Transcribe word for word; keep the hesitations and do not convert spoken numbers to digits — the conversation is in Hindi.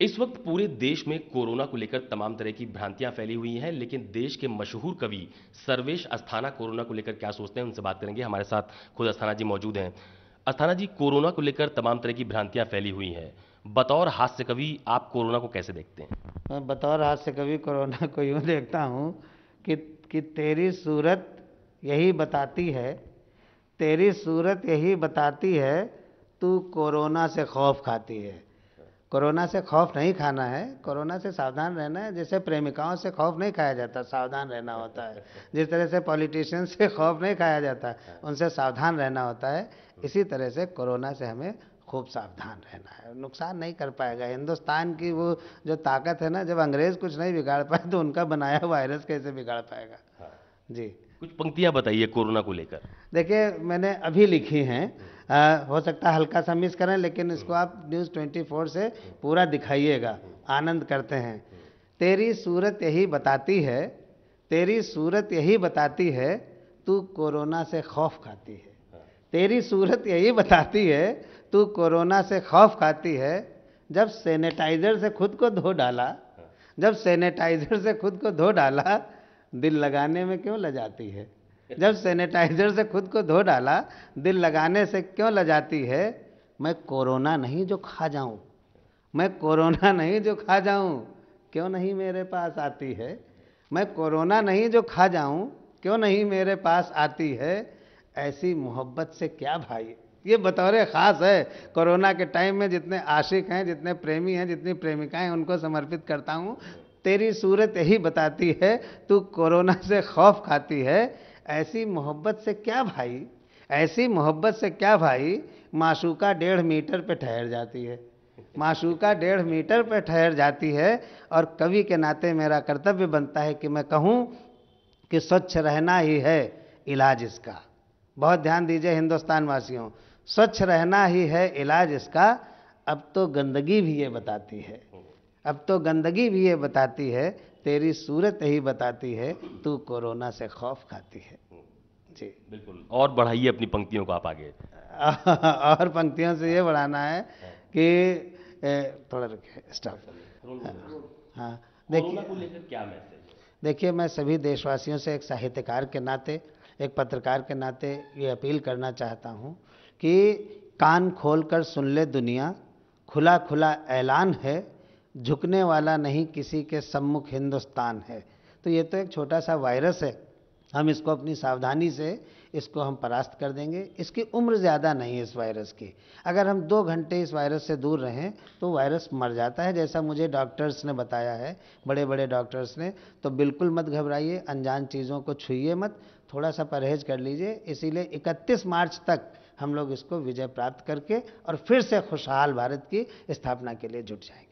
इस वक्त पूरे देश में कोरोना को लेकर तमाम तरह की भ्रांतियां फैली हुई हैं, लेकिन देश के मशहूर कवि सर्वेश अस्थाना कोरोना को लेकर क्या सोचते हैं उनसे बात करेंगे। हमारे साथ खुद अस्थाना जी मौजूद हैं। अस्थाना जी, कोरोना को लेकर तमाम तरह की भ्रांतियां फैली हुई हैं, बतौर हास्य कवि आप कोरोना को कैसे देखते हैं? मैं बतौर हास्य कवि कोरोना को यूँ देखता हूँ कि कि तेरी सूरत यही बताती है, तेरी सूरत यही बताती है, तू कोरोना से खौफ खाती है। कोरोना से खौफ नहीं खाना है, कोरोना से सावधान रहना है। जैसे प्रेमिकाओं से खौफ नहीं खाया जाता, सावधान रहना होता है। जिस तरह से पॉलिटिशियन से खौफ नहीं खाया जाता, उनसे सावधान रहना होता है। इसी तरह से कोरोना से हमें खूब सावधान रहना है। नुकसान नहीं कर पाएगा। हिंदुस्तान की वो जो ताकत है ना, जब अंग्रेज कुछ नहीं बिगाड़ पाए तो उनका बनाया वायरस कैसे बिगाड़ पाएगा। जी, कुछ पंक्तियां बताइए कोरोना को लेकर। देखिए, मैंने अभी लिखी हैं, आ, हो सकता है हल्का सा मिस करें, लेकिन इसको आप न्यूज़ ट्वेंटी फोर से पूरा दिखाइएगा, आनंद करते हैं। तेरी सूरत यही बताती है, तेरी सूरत यही बताती है, तू कोरोना से खौफ खाती है। तेरी सूरत यही बताती है, तू कोरोना से खौफ खाती है। जब सैनिटाइजर से खुद को धो डाला, जब सैनिटाइजर से खुद को धो डाला, दिल लगाने में क्यों लजाती है। जब सैनिटाइजर से खुद को धो डाला, दिल लगाने से क्यों लजाती है। मैं कोरोना नहीं जो खा जाऊं, मैं कोरोना नहीं जो खा जाऊं, क्यों नहीं मेरे पास आती है। मैं कोरोना नहीं जो खा जाऊं, क्यों नहीं मेरे पास आती है। ऐसी मोहब्बत से क्या भाई। ये बतौर ख़ास है कोरोना के टाइम में जितने आशिक हैं, जितने प्रेमी हैं, जितनी प्रेमिकाएं, उनको समर्पित करता हूं। तेरी सूरत यही बताती है, तू कोरोना से खौफ खाती है। ऐसी मोहब्बत से क्या भाई, ऐसी मोहब्बत से क्या भाई। माशूका डेढ़ मीटर पे ठहर जाती है, माशूका डेढ़ मीटर पे ठहर जाती है। और कवि के नाते मेरा कर्तव्य बनता है कि मैं कहूँ कि स्वच्छ रहना ही है इलाज इसका। बहुत ध्यान दीजिए हिंदुस्तान वासियों, स्वच्छ रहना ही है इलाज इसका। अब तो गंदगी भी ये बताती है, अब तो गंदगी भी ये बताती है। तेरी सूरत यही बताती है, तू कोरोना से खौफ खाती है। जी बिल्कुल, और बढ़ाइए अपनी पंक्तियों को आप आगे। और पंक्तियों से ये बढ़ाना है कि ए, थोड़ा रुकिए, स्टॉप। हाँ, कोरोना को लेकर क्या मैसेज? देखिए, मैं सभी देशवासियों से एक साहित्यकार के नाते, एक पत्रकार के नाते ये अपील करना चाहता हूँ कि कान खोलकर सुन ले दुनिया, खुला खुला ऐलान है, झुकने वाला नहीं किसी के सम्मुख हिंदुस्तान है। तो ये तो एक छोटा सा वायरस है, हम इसको अपनी सावधानी से इसको हम परास्त कर देंगे। इसकी उम्र ज़्यादा नहीं है इस वायरस की। अगर हम दो घंटे इस वायरस से दूर रहें तो वायरस मर जाता है, जैसा मुझे डॉक्टर्स ने बताया है, बड़े बड़े डॉक्टर्स ने। तो बिल्कुल मत घबराइए, अनजान चीज़ों को छूइए मत, थोड़ा सा परहेज कर लीजिए। इसीलिए इकतीस मार्च तक हम लोग इसको विजय प्राप्त करके और फिर से खुशहाल भारत की स्थापना के लिए जुट जाएंगे।